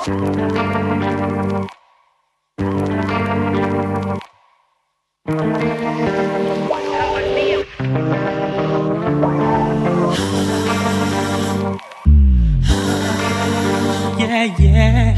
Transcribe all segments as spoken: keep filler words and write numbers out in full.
Yeah, yeah.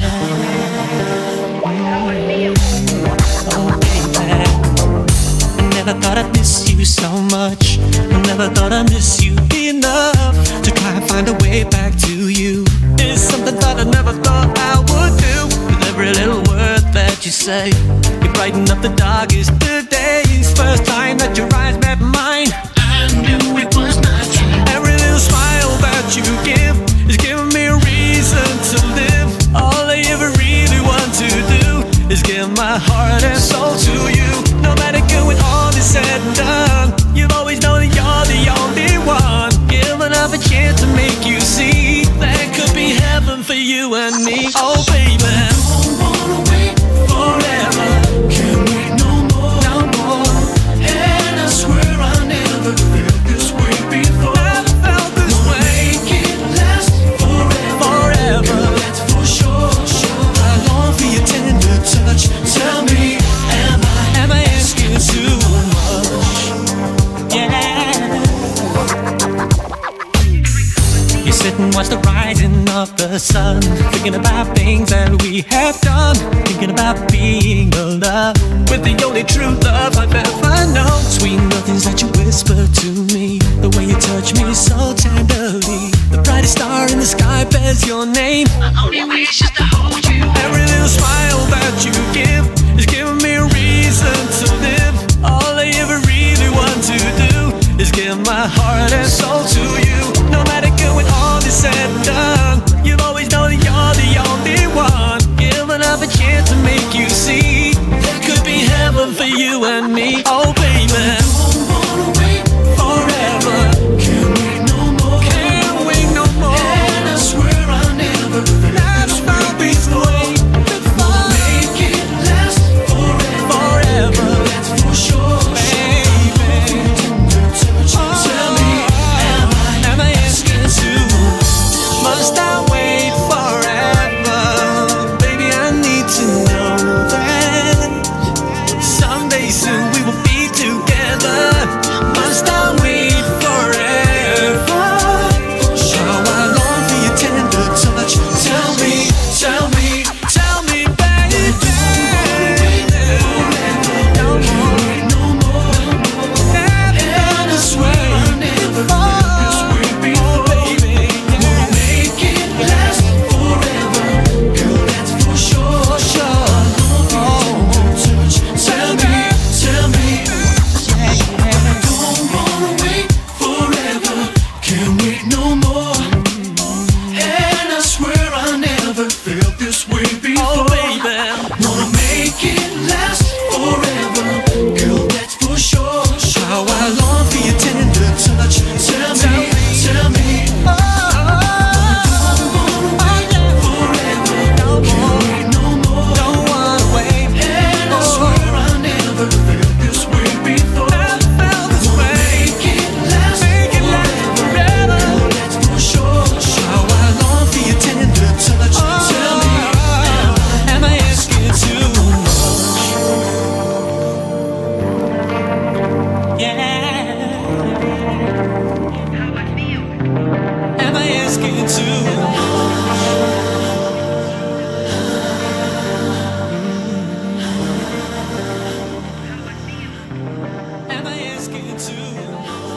Oh, baby, I never thought I'd miss you so much. I never thought I'd miss you enough to try and find a way back to you. It's something that I never thought I would do. With every little word that you say, you brighten up the darkest of days. First time that your eyes met mine, I knew it was not true. Every little smile that you give is giving me a reason to live. All I ever really want to do is give my heart and soul to you. No matter good when all is said and done, you've always known that you're the only one. Give another chance to make you see that could be heaven for you and me. Oh baby, don't wanna wait forever. Can't wait no more, no more. And I swear I never felt this way before. Never felt this way. Make it last forever, forever. That's for sure, sure. I long for your tender touch. Tell me, am I, am I asking too much? Yeah. You sit and watch the rising of the sun, thinking about things that we have done, thinking about being alone with the only true love I've ever known. Sweet nothings that you whisper to me, the way you touch me so tenderly. The brightest star in the sky bears your name. My only wish is to hold you. Every little smile that you give is giving me a reason to live. All I ever really want to do is give my heart and soul to you. No matter good when all is said and done, you've always known that you're the only one. Give another chance to make you see that could be heaven for you and me. Oh baby, don't wanna wait forever. Can't wait no more, can't wait no more. And I swear I never felt this way before. Make it last forever, forever. That's for sure, baby. Tell me, am I, am I asking too much? Must I wait forever? Baby, I need to know that someday soon we will be together. Must I wait forever? How I long for your tender touch. Tell me, tell me, tell me, baby. Don't wait no more. And I swear I never felt this way before. Baby, wanna make it last forever. Girl, that's for sure, sure. I long for your tender touch. Tell me, tell me. Don't wanna wait forever. Can't wait no more. And I swear I never felt this way before. Oh baby, wanna make it last forever. Girl, that's for sure. How I long for your tender touch. Tell me, tell me. Oh, don't wanna wait forever. Can't wait no more. Don't wanna wait. And I swear I never felt this way before. Never felt this way. Make it last, make it last forever. Girl, that's for sure. How I long for your tender touch. Tell me, am I asking too much? Yeah. How I feel. Am I asking too much? Am I asking too much?